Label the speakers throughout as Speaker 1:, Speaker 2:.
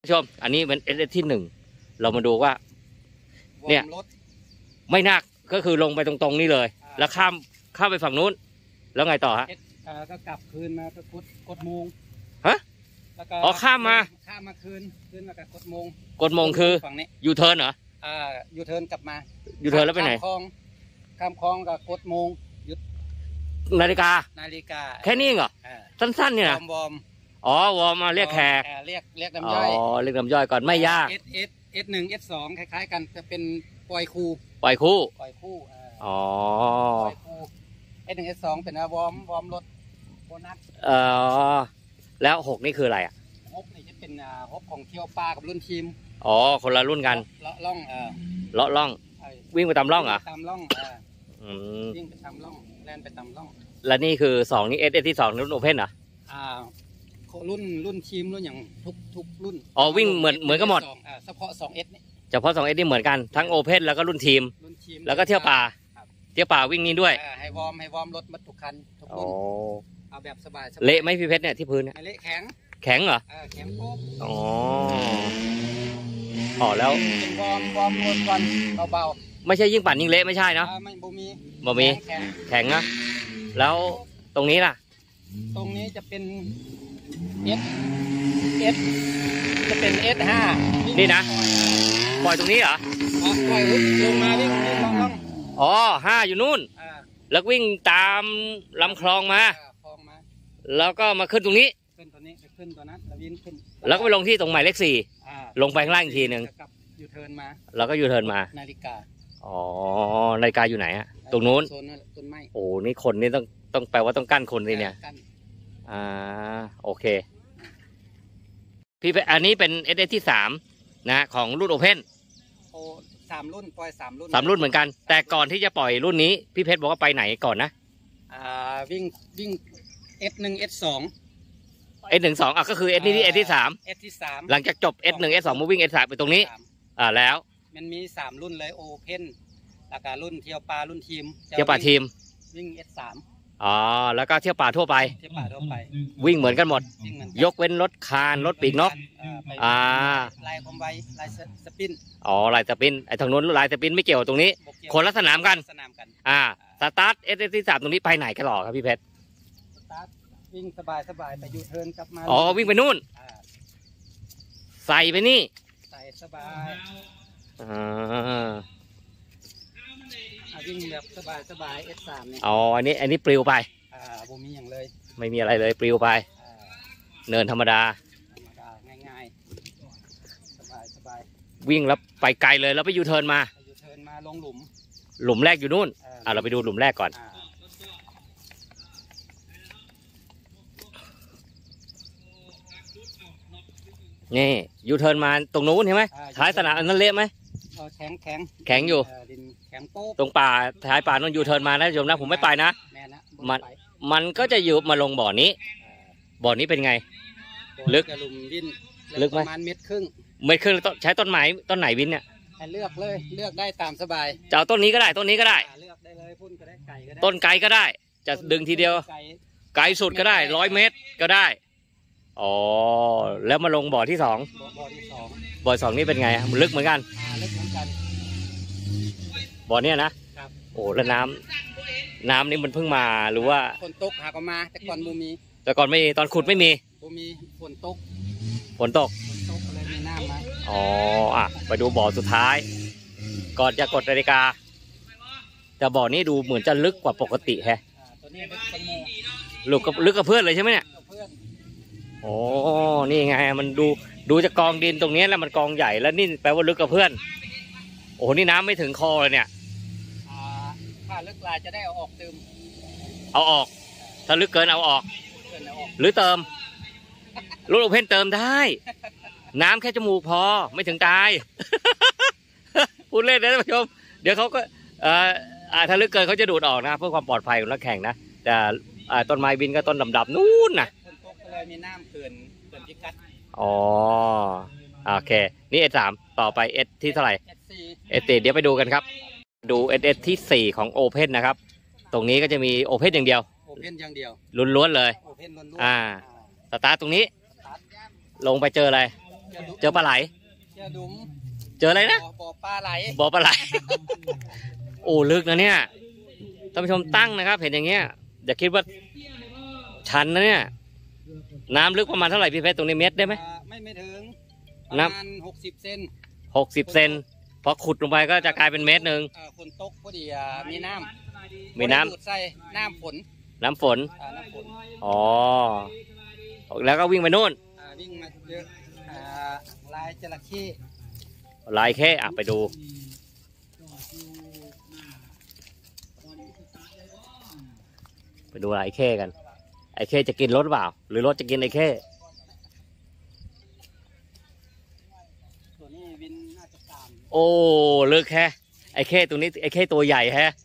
Speaker 1: ผู้ชมอันนี้เป็นSS ที่1เรามาดูว่าเนี่ยไม่นักก็คือลงไปตรงๆนี่เลยแล้วข้ามไปฝั่งนู้นแล้วไงต่อฮะ
Speaker 2: ก็กลับคืนมาก็กดโมง
Speaker 1: ฮะอ๋อข้ามมา
Speaker 2: คืนมากับกดโมง
Speaker 1: คือ
Speaker 2: ฝั่งนี้
Speaker 1: ยูเทิร์นเหรอ
Speaker 2: ยูเทิร์นกลับมา
Speaker 1: ยูเทิร์นแล้วไปไหน
Speaker 2: ข้ามคลองกับกดโมงหยุด
Speaker 1: นาฬิกาแค่นี้เหรอสั้นๆเนี่ยนะอ๋อวอร์มมาเรียกแขก
Speaker 2: เรียกน้ำย่อย
Speaker 1: เรียกน้ำย่อยก่อนไม่ยาก
Speaker 2: S1 S2 คล้ายๆกันจะเป็นปล่อยคู่
Speaker 1: อ๋อ
Speaker 2: S1 S2 เป็นวอร์มรถโบนัส
Speaker 1: แล้ว6นี่คืออะไรอ่ะ
Speaker 2: 6นี่จะเป็น6ของเที่ยวปลากับรุ่นทีม
Speaker 1: อ๋อคนละรุ่นกัน
Speaker 2: เลาะล่
Speaker 1: องวิ่งไปตามร่องเหรอ
Speaker 2: ตามร่องวิ่งไปตามร่องแล่นไปตามร่อง
Speaker 1: แล้วนี่คือ2นี่SS ที่2รุ่นโอเพ่นเหรอ
Speaker 2: รุ่นทีมรุ่นอย่างทุกรุ่น
Speaker 1: อ๋อวิ่งเหมือนกันหมด
Speaker 2: เฉพาะ 2S นี่
Speaker 1: เฉพาะ 2S นี่เหมือนกันทั้งโอเพ่นแล้วก็รุ่นทีมแล้วก็เที่ยวป่าวิ่งนี้ด้วย
Speaker 2: ให้วอร์มรถมาทุกคันทุกรุ่นเอาแบบสบาย
Speaker 1: เละไหมพี่เพชรเนี่ยที่พื้นเนี่ย
Speaker 2: เละแ
Speaker 1: ข็งเหรอ
Speaker 2: แข็งโป๊ก
Speaker 1: อ๋อแล้ว
Speaker 2: วอร์มรถก่อนเบา
Speaker 1: ไม่ใช่ยิ่งปั่นยิ่งเละไม่ใช่เนาะ
Speaker 2: ไม่
Speaker 1: บ่มีแข็งนะแล้วตรงนี้ล่ะ
Speaker 2: ตรงนี้จะเป็นS จะเป็น S5
Speaker 1: นี่นะปล่อยตรงนี้เหรอ
Speaker 2: ปล่อยลงมาวิ่งล่อง
Speaker 1: อ๋อ5อยู่นู่นแล้ววิ่งตามลำคลองมาแล้วก็มาขึ้นตรงนี้
Speaker 2: ขึ้นตัวนั้นแล้ววิ่งขึ้น
Speaker 1: แล้วก็ไปลงที่ตรงหมายเลข4ลงไปข้างล่างอีกทีหนึ่ง
Speaker 2: ยูเทิร์นมา
Speaker 1: แล้วก็ยูเทิร์นมา
Speaker 2: นาฬิกา
Speaker 1: อ๋อนาฬิกาอยู่ไหนฮะตรงนู้น
Speaker 2: ต้นไม้
Speaker 1: โอ้นี่คนนี่ต้องแปลว่าต้องกั้นคนสิเนี่ยโอเคพี่อันนี้เป็น SS ที่3นะของรุ่นโอเพ่น
Speaker 2: 3 รุ่นปล่อย3 รุ่น
Speaker 1: 3 รุ่นเหมือนกันแต่ก่อนที่จะปล่อยรุ่นนี้พี่เพชรบอกว่าไปไหนก่อนนะ
Speaker 2: วิ่ง S1 S2
Speaker 1: S1 2ก็คือ S นี่ที่ S ที่3หลังจากจบ S1 S2 มาวิ่ง S3 ไปตรงนี้แล้ว
Speaker 2: มันมี3 รุ่นเลยโอเพ่นแล้วก็รุ่นเที่ยวปลารุ่นทีมวิ่ง S3
Speaker 1: แล้วก็เที่ยวป่าทั่วไปวิ่งเหมือนกันหมดยกเว้นรถคานรถปีกนก
Speaker 2: ลายความไวลายสปิน
Speaker 1: ลายสปินไอ้ทางนู้นลายสปินไม่เกี่ยวตรงนี้คนละสนามกันสตาร์ทSS ที่3ตรงนี้ไปไหนกันหรอครับพี่เพชร
Speaker 2: สตาร์ทวิ่งสบายไปยูเทิร์นกลับมา
Speaker 1: วิ่งไปนู่นใส่ไปนี่
Speaker 2: ใส่สบายวิ่งแบบสบาย S3 เนี่ย
Speaker 1: อันนี้ปลิวไป
Speaker 2: บ่มีอย่างเลย
Speaker 1: ไม่มีอะไรเลยปลิวไปเนินธรรมดา
Speaker 2: ง่ายสบาย
Speaker 1: วิ่งแล้วไปไกลเลยแล้วไปยูเทิร์นมา
Speaker 2: ลงห
Speaker 1: ลุมแรกอยู่นู่นเราไปดูหลุมแรกก่อนนี่ยูเทิร์นมาตรงนู้นใช่ไหมท้ายสนามอันนั้นเละไหมแข็งอยู่ตรงป่าท้ายป่านั่นยูเทิร์นมานะโยมนะผมไม่ไปนะมันก็จะอยู่มาลงบ่อนี้เป็นไงลึกไหม
Speaker 2: ประมาณเมตรครึ่ง
Speaker 1: ใช้ต้นไม้ต้นไหนวินเนี่ย
Speaker 2: เลือกได้ตามสบาย
Speaker 1: จะเอาต้นนี้ก็ได้เ
Speaker 2: ลือกได้เลยพุ่นก็ได้ไก่ก็ได้
Speaker 1: ต้นไก่ก็ได้จะดึงทีเดียวไกลสุดก็ได้100 เมตรก็ได้แล้วมาลงบ่อที่2บ่อ2นี่เป็นไงมันลึกเหมือนกันบ่อเนี้ยนะแล้วน้ำนี่มันเพิ่งมาหรือว่า
Speaker 2: ฝนตกหาก็มาแต่ก่อน
Speaker 1: ไม่ตอนขุดไม่มี
Speaker 2: ฝนตกเลยมีน้ำ
Speaker 1: มาไปดูบ่อสุดท้ายก่อนจะกดนาฬิกาแต่บ่อนี้ดูเหมือนจะลึกกว่าปกติแฮะ
Speaker 2: ตัวนี้
Speaker 1: ลึกกับเพื่อนเลยใช่ไหมเนี่ยนี่ไงมันดูจะกองดินตรงนี้แล้วมันกองใหญ่แล้วนี่แปลว่าลึกกับเพื่อนนี่น้ำไม่ถึงคอเลยเนี่ย
Speaker 2: ถ้าลึกลายจะได้เอาออกเติม
Speaker 1: เอาออกถ้าลึกเกินเอาออกหรือเติมรุ่นโอเพ่นเติมได้น้ำแค่จมูกพอไม่ถึงตายพูดเล่นนะท่านผู้ชมเดี๋ยวเขาก็ถ้าลึกเกินเขาจะดูดออกนะเพื่อความปลอดภัยของนักแข่งนะแต่ต้นไม้บินก็ต้นดำๆนู่นนะ
Speaker 2: เลยมีน้ำเกินพิกัด
Speaker 1: โอเคนี่ S3 ต่อไป S ที่เท่าไหร่ S4 เดี๋ยวไปดูกันครับดู SS ที่4ของโอเพ่นนะครับตรงนี้ก็จะมีโอเพ่นอย่างเดียวล้วนๆเลยสตาร์ทตรงนี้ลงไปเจออะไรเจอปลาไหล
Speaker 2: เจอดุม
Speaker 1: เจออะไรนะ
Speaker 2: บ่อปลาไหล
Speaker 1: บ่อปลาไหล โอ้ลึกนะเนี่ยท่านผู้ชมตั้งนะครับ เห็นอย่างเงี้ยอย่าคิดว่าชันนะเนี่ยน้ำลึกประมาณเท่าไหร่พี่เพชรตรงนี้เมตรได้ไหม
Speaker 2: ไม่ถึงประมาณ60 เซน
Speaker 1: 60 เซนพอขุดลงไปก็จะกลายเป็นเมตรหนึ่ง
Speaker 2: ฝนตกพอดีมีน้ำ
Speaker 1: มีน้ำ
Speaker 2: ดูดใส่น้ำฝน
Speaker 1: น้ำฝน
Speaker 2: น้ำฝน
Speaker 1: อ๋อแล้วก็วิ่งไปนู่น
Speaker 2: วิ่งมาเยอะลายจระเข้
Speaker 1: ลายแค่ไปดูลายแค่กันไอ้แค่จะกินรถหรือเปล่าหรือรถจะกินไอ้แค่
Speaker 2: ตัวนี้วินน่าจะตาม
Speaker 1: โอ้เลิกแค่ไอ้แค่ตัวนี้ไอ้แค่ตัวใหญ่แฮะ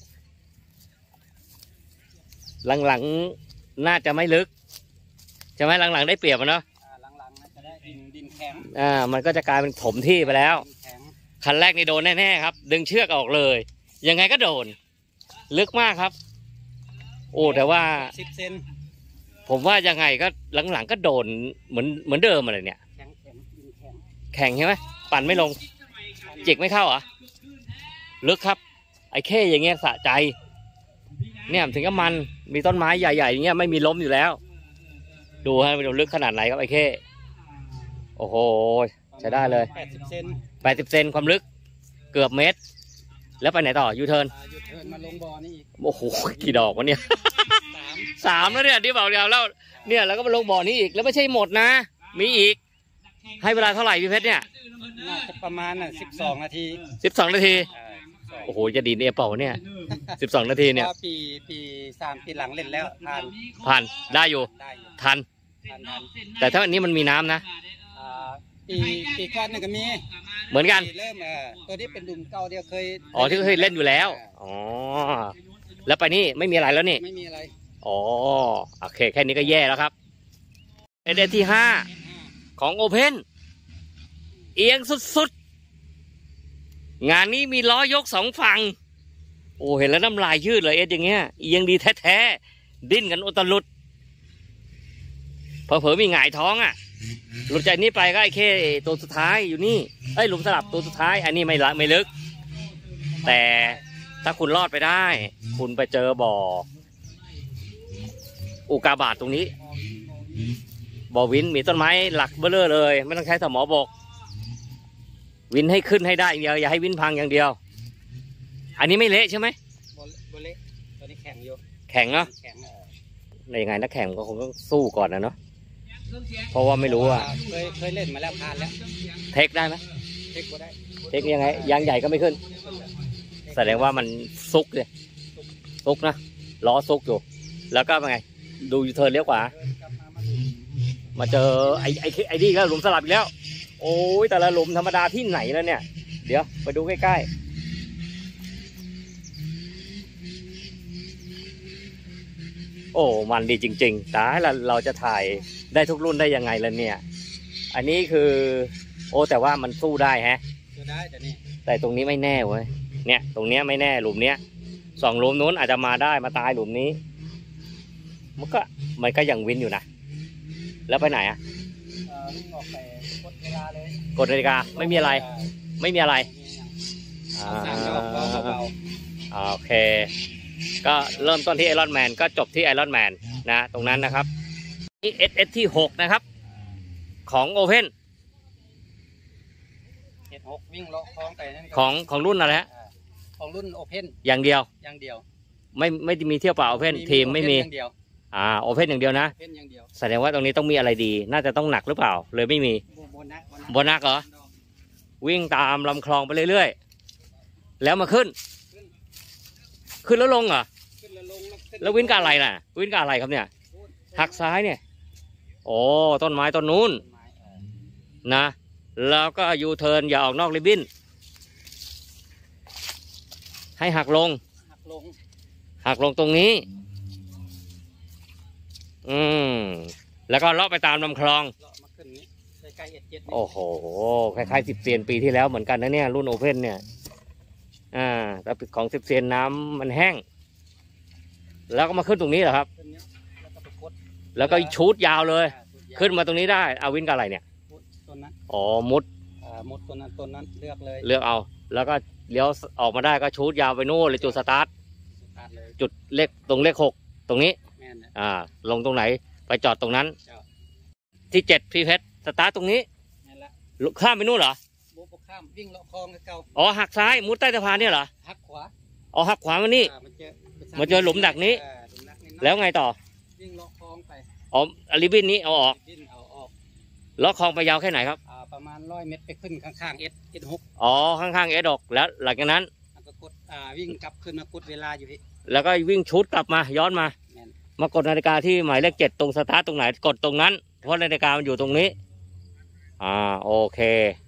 Speaker 1: หลังๆน่าจะไม่ลึกใช่ไหมหลังๆได้เปรียบเนาะ
Speaker 2: หลังๆน่าจะได้ดินแข็ง
Speaker 1: มันก็จะกลายเป็นถมที่ไปแล้ว
Speaker 2: ดินแข็ง
Speaker 1: คันแรกนี่โดนแน่ๆครับ ดึงเชือกออกเลยยังไงก็โดนลึกมากครับโอ้แต่ว่า
Speaker 2: 10 เซน
Speaker 1: ผมว่ายังไงก็หลังๆก็โดนเหมือนเดิมอะไรเนี่ย
Speaker 2: แข็งดินแข็ง
Speaker 1: แข่งใช่ไหมปั่นไม่ลงจิกไม่เข้าเหรอลึกครับไอ้เข้อย่างเงี้ยสะใจเนี่ยถึงกับมันมีต้นไม้ใหญ่ๆอย่างเงี้ยไม่มีล้มอยู่แล้วดูฮะดูลึกขนาดไหนครับไอ้เข้โอ้โหใช้ได้เลย
Speaker 2: 80 เซน
Speaker 1: 80 เซนความลึกเกือบเมตรแล้วไปไหนต่อยูเทิร์น
Speaker 2: ยูเทิร์นมาลงบ่อนี่อีก
Speaker 1: โอ้โหกี่ดอกวะเนี่ย 3แล้วเนี่ยที่บอกเดียวแล้วเนี่ยแล้วก็มาลงบ่อนี้อีกแล้วไม่ใช่หมดนะมีอีกให้เวลาเท่าไหร่พี่เพชรเนี่ย
Speaker 2: น่าจะประมาณ12 นาที
Speaker 1: 12 นาทีโอ้โหจะดีนเปล่าเนี่ย12 นาทีเนี่ย
Speaker 2: ปี3 ปีหลังเล่นแล้ว
Speaker 1: ผ่านได้อยู่ทันแต่ถ้าอันนี้มันมีน้ำนะ
Speaker 2: ปีก่อนนี่ก็มี
Speaker 1: เหมือนกัน
Speaker 2: เริ่มตัวนี้เป็นดุมเก่าเดียวเคย
Speaker 1: ที่เคยเล่นอยู่แล้วอ๋อแล้วไปนี่ไม่มีอะไรแล้วนี่
Speaker 2: ไม่มีอะไร
Speaker 1: อ๋อโอเคแค่นี้ก็แย่แล้วครับเอที่5ของโอเพ่นเอียงสุดๆงานนี้มีล้อยก2 ฝั่งโอ้เห็นแล้วน้ำลายยืดเลยอย่างเงี้ยเอียงดีแท้ๆดิ้นกันอุตลุดเผลอๆมีหงายท้องหลุดจากนี้ไปก็ไอ้แค่ตัวสุดท้ายอยู่นี่หลุมสลับตัวสุดท้ายอันนี้ไม่ลึกแต่ถ้าคุณรอดไปได้คุณไปเจอบ่ออุกาบาตตรงนี้บ่อวินมีต้นไม้หลักเบ้อเร่อเลยไม่ต้องใช้สมอบกวินให้ขึ้นให้ได้อย่างเดียวอย่าให้วินพังอย่างเดียวอันนี้ไม่เละใช่ไหม
Speaker 2: บ่เละตัวนี้แข็งอยู่
Speaker 1: แข็งเนาะในยังไงนักแข่งก็คงต้องสู้ก่อนนะเนาะเพราะว่าไม่รู้ว่า
Speaker 2: เคยเล่นมาแล้วผ่านแล้ว
Speaker 1: เทคได้ไหม
Speaker 2: เทคบ่ได้
Speaker 1: เทคยังไงยางใหญ่ก็ไม่ขึ้นแสดงว่ามันซุกเลยซุกนะล้อซุกอยู่แล้วก็เป็นไงดูยูเทิร์นเลี้ยวขวามาเจอไอ้นี่ก็หลุมสลับอีกแล้วโอ้ยแต่ละหลุมธรรมดาที่ไหนแล้วเนี่ยเดี๋ยวไปดูใกล้ๆโอ้มันดีจริงๆแต่เราจะถ่ายได้ทุกรุ่นได้ยังไงล่ะเนี่ยอันนี้คือแต่ว่ามันสู้ได้ฮะ
Speaker 2: ได้
Speaker 1: แต่ตรงนี้ไม่แน่เว้ยเนี่ยตรงเนี้ยไม่แน่หลุมเนี้ย2 หลุมนู้นอาจจะมาได้มาตายหลุมนี้มันก็ยังวินอยู่นะแล้วไปไหน
Speaker 2: ออกไปกดเวลาเลย
Speaker 1: กดนาฬิกาไม่มีอะไรโอเคก็เริ่มต้นที่ไอรอนแมนก็จบที่ไอรอนแมนนะตรงนั้นนะครับนี่ SS ที่6นะครับของโอเพ่น
Speaker 2: วิ่งเลาะคลองไปนั่น
Speaker 1: ของรุ่นอะไรฮะ
Speaker 2: ของรุ่นโอเพ่น
Speaker 1: อย่างเดียวไม่มีเที่ยวเปล่าโอเพ่นทีมไม่มีโอเพ่นอย่างเดียวนะแสดงว่าตรงนี้ต้องมีอะไรดีน่าจะต้องหนักหรือเปล่าเลยไม่มีโบนักเหรอวิ่งตามลำคลองไปเรื่อยๆแล้วมาขึ้นแล้วลงเหรอแล้ววินกับอะไรน่ะวินกับอะไรครับเนี่ยหักซ้ายเนี่ยโอ้ต้นไม้ต้นนู้นนะแล้วก็ยูเทิร์นอย่าออกนอกริบบิ้นให้หักลงตรงนี้แล้วก็เลาะไปตามลำคลองโอ้โหคล้ายๆ10 เซียนปีที่แล้วเหมือนกันนะเนี่ยรุ่นโอเพ่นเนี่ยแต่ของ10 เซียนน้ำมันแห้งแล้วก็มาขึ้นตรงนี้เหรอครับแล้วก็ชูดยาวเลยขึ้นมาตรงนี้ได้เอาวินกับอะไรเนี่ยอ๋อมุด
Speaker 2: มุดตัวนั้นเลือกเลย
Speaker 1: เลือกเอา แล้วก็เลี้ยวออกมาได้ก็ชูดยาวไปนู่นเลยจุดสตาร์ท
Speaker 2: สตาร์ทเลย
Speaker 1: จุดเลขตรงเลข6ตรงนี้
Speaker 2: แม่นนะ
Speaker 1: ลงตรงไหนไปจอดตรงนั้น
Speaker 2: เจ้า
Speaker 1: ที่7พี่เพชรสตาร์ทตรงนี้
Speaker 2: แม่นละ
Speaker 1: ข้ามไปนู่นเหรอ
Speaker 2: บุกข้ามวิ่งเลาะคลองเก่า
Speaker 1: อ๋อหักซ้ายมุดใต้สะพานเนี่ยเหรอ
Speaker 2: หักขวา
Speaker 1: อ๋อหักขวามานี่ มันเจอหลุมดักนี้
Speaker 2: หลุมดักนี้
Speaker 1: แล้วไงต่อ
Speaker 2: วิ่งเลาะคลองไป
Speaker 1: อ๋อริบบิ้นนี้เอาออก
Speaker 2: วิ่งเอาออก
Speaker 1: แล้วคลองไปยาวแค่ไหนครับ
Speaker 2: ประมาณ100 เมตรไปขึ้นข้างๆS6
Speaker 1: อ๋อข้างๆเอสออกแล้วหลังจากนั้น
Speaker 2: แล้วก็กดวิ่งกลับขึ้นมากดเวลาอยู่พี่
Speaker 1: แล้วก็วิ่งชุดกลับมาย้อนมา
Speaker 2: แม่น
Speaker 1: มากดนาฬิกาที่หมายเลข7ตรงสตาร์ทตรงไหนกดตรงนั้นเพราะนาฬิกามันอยู่ตรงนี้โอเค